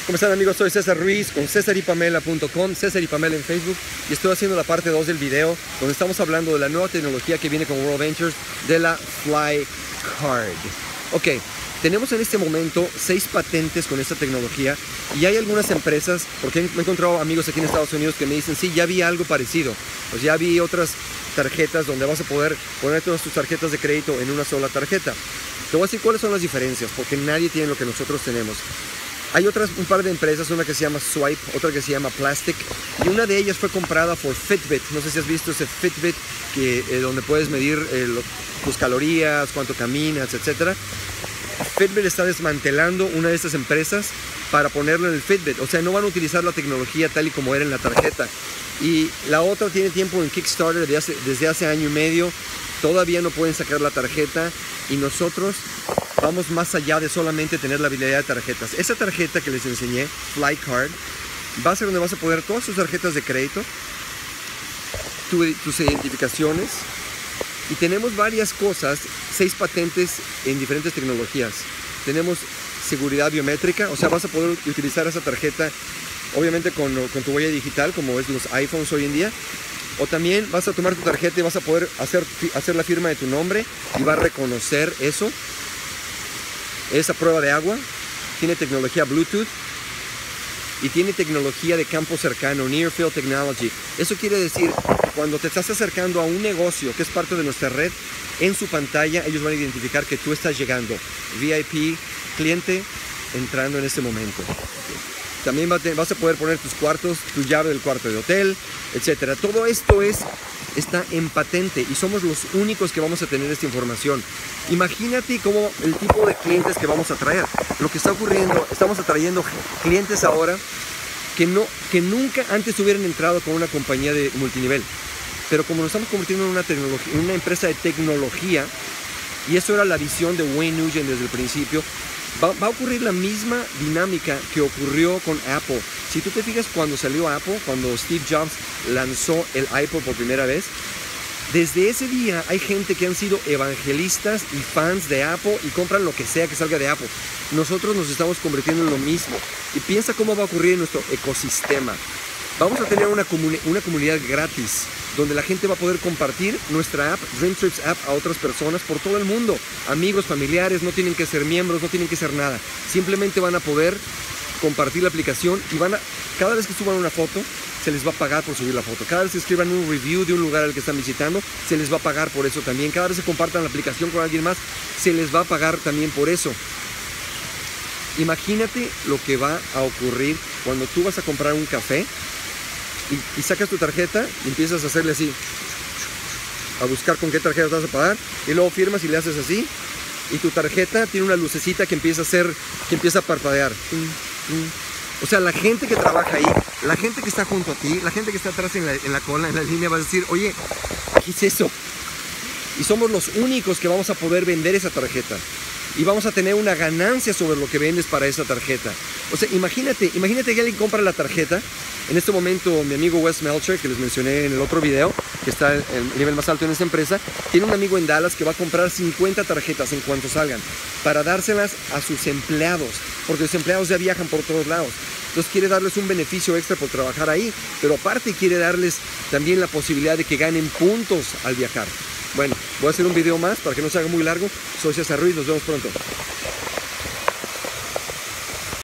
¿Cómo están, amigos? Soy César Ruiz con cesaripamela.com, César y Pamela en Facebook, y estoy haciendo la parte 2 del video donde estamos hablando de la nueva tecnología que viene con World Ventures de la Fly Card. Ok, tenemos en este momento 6 patentes con esta tecnología y hay algunas empresas, porque me he encontrado amigos aquí en Estados Unidos que me dicen, sí, ya vi algo parecido, pues ya vi otras tarjetas donde vas a poder poner todas tus tarjetas de crédito en una sola tarjeta. Te voy a decir cuáles son las diferencias, porque nadie tiene lo que nosotros tenemos. Hay un par de empresas, una que se llama Swipe, otra que se llama Plastic, y una de ellas fue comprada por Fitbit. No sé si has visto ese Fitbit donde puedes medir tus calorías, cuánto caminas, etc. Fitbit está desmantelando una de estas empresas para ponerlo en el Fitbit. O sea, no van a utilizar la tecnología tal y como era en la tarjeta. Y la otra tiene tiempo en Kickstarter desde hace año y medio. Todavía no pueden sacar la tarjeta y nosotros vamos más allá de solamente tener la habilidad de tarjetas. Esa tarjeta que les enseñé, Fly Card, va a ser donde vas a poner todas tus tarjetas de crédito, tus identificaciones, y tenemos varias cosas, 6 patentes en diferentes tecnologías. Tenemos seguridad biométrica, o sea, vas a poder utilizar esa tarjeta obviamente con tu huella digital, como es los iPhones hoy en día. O también vas a tomar tu tarjeta y vas a poder hacer la firma de tu nombre y va a reconocer eso. Esa prueba de agua tiene tecnología Bluetooth y tiene tecnología de campo cercano, Near Field Technology. Eso quiere decir que cuando te estás acercando a un negocio que es parte de nuestra red, en su pantalla ellos van a identificar que tú estás llegando. VIP, cliente, entrando en ese momento. También vas a poder poner tus cuartos, tu llave del cuarto de hotel, etc. Todo esto está en patente y somos los únicos que vamos a tener esta información. Imagínate cómo el tipo de clientes que vamos a traer. Lo que está ocurriendo, estamos atrayendo clientes ahora que nunca antes hubieran entrado con una compañía de multinivel. Pero como nos estamos convirtiendo en una empresa de tecnología, y eso era la visión de Wayne Nugent desde el principio, va a ocurrir la misma dinámica que ocurrió con Apple. Si tú te fijas cuando salió Apple, cuando Steve Jobs lanzó el iPod por primera vez, desde ese día hay gente que han sido evangelistas y fans de Apple y compran lo que sea que salga de Apple. Nosotros nos estamos convirtiendo en lo mismo. Y piensa cómo va a ocurrir en nuestro ecosistema. Vamos a tener una comunidad gratis, donde la gente va a poder compartir nuestra app, Dream Trips App, a otras personas por todo el mundo. Amigos, familiares, no tienen que ser miembros, no tienen que ser nada. Simplemente van a poder compartir la aplicación y cada vez que suban una foto, se les va a pagar por subir la foto. Cada vez que escriban un review de un lugar al que están visitando, se les va a pagar por eso también. Cada vez que compartan la aplicación con alguien más, se les va a pagar también por eso. Imagínate lo que va a ocurrir cuando tú vas a comprar un café y sacas tu tarjeta y empiezas a hacerle así, a buscar con qué tarjeta vas a pagar, y luego firmas y le haces así, y tu tarjeta tiene una lucecita que empieza a parpadear. O sea, la gente que trabaja ahí, la gente que está junto a ti, la gente que está atrás en la cola, en la línea, va a decir, oye, ¿qué es eso? Y somos los únicos que vamos a poder vender esa tarjeta. Y vamos a tener una ganancia sobre lo que vendes para esa tarjeta. O sea, imagínate que alguien compra la tarjeta. En este momento, mi amigo Wes Melcher, que les mencioné en el otro video, que está en el nivel más alto en esta empresa, tiene un amigo en Dallas que va a comprar 50 tarjetas en cuanto salgan, para dárselas a sus empleados, porque los empleados ya viajan por todos lados. Entonces quiere darles un beneficio extra por trabajar ahí, pero aparte quiere darles también la posibilidad de que ganen puntos al viajar. Bueno, voy a hacer un video más para que no se haga muy largo. Soy César Ruiz, nos vemos pronto.